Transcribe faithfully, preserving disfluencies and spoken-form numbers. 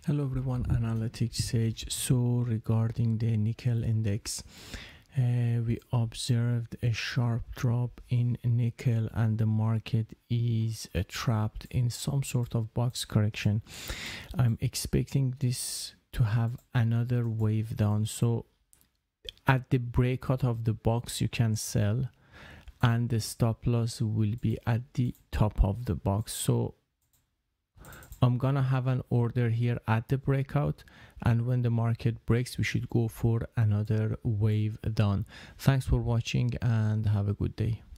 Hello everyone, Analyticssage. So regarding the nickel index, uh, we observed a sharp drop in nickel and the market is uh, trapped in some sort of box correction. I'm expecting this to have another wave down. So at the breakout of the box you can sell and the stop loss will be at the top of the box. So I'm gonna have an order here at the breakout, and when the market breaks we should go for another wave down. Thanks for watching and have a good day.